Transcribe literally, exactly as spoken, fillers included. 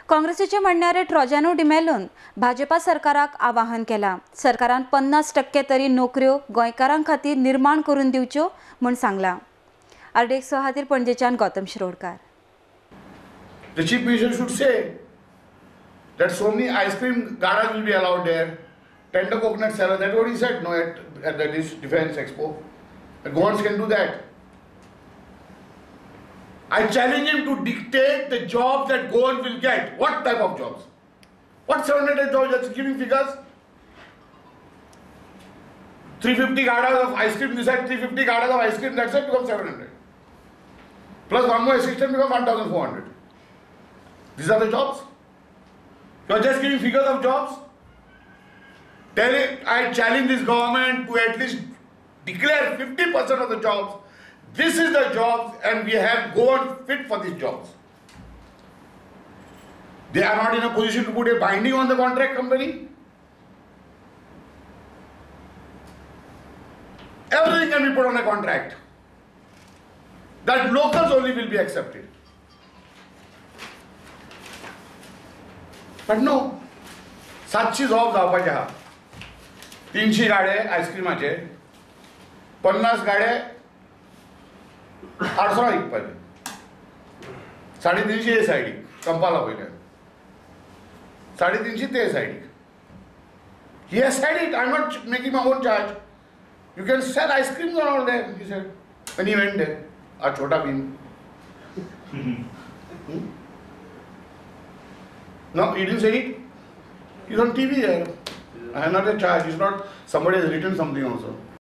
काँग्रेसीचे म्हणणारे ट्रोजानो डिमेलोन भाजपा सरकाराक आवाहन केला। सरकारान पन्नास टक्के तरी नोकऱ्यो गोंयकारां खातीर निर्माण करून दिवच्यो म्हूण सांगला। आरडीएक स खातीर पणजेच्यान Gautam Shirodkar. The chief minister should say that so many ice cream garas will be allowed there, tender coconut sellers. That's what he said, no, at, at the Defence Expo. The Gonds can do that. I challenge him to dictate the jobs that Goans will get. What type of jobs? What seven hundred jobs? That's giving figures. three hundred fifty garas of ice cream. This side three hundred fifty garas of ice cream. That's it becomes seven hundred. Plus one more assistant becomes one thousand four hundred. These are the jobs. You are just giving figures of jobs. Tell it, I challenge this government to at least declare fifty percent of the jobs. This is the jobs, and we have gone fit for these jobs. They are not in a position to put a binding on the contract company. Everything can be put on a contract. That locals only will be accepted. But no, सातशी job जावपाचे आहा, तीनशी गाडे आयस्क्रीमाचे, पन्नास गाडे आडसोळा विकपाचे, साडे तीनशी हे सायडीक Kampala पयले, साडे तीनशी ते सायडीक. He has said it. I'm not making my own charge. You can sell ice creams around there, he said. When he went there, a chota bean. hmm? No, he didn't say it. He's on T V there. I have not a charge. It's not somebody has written something also.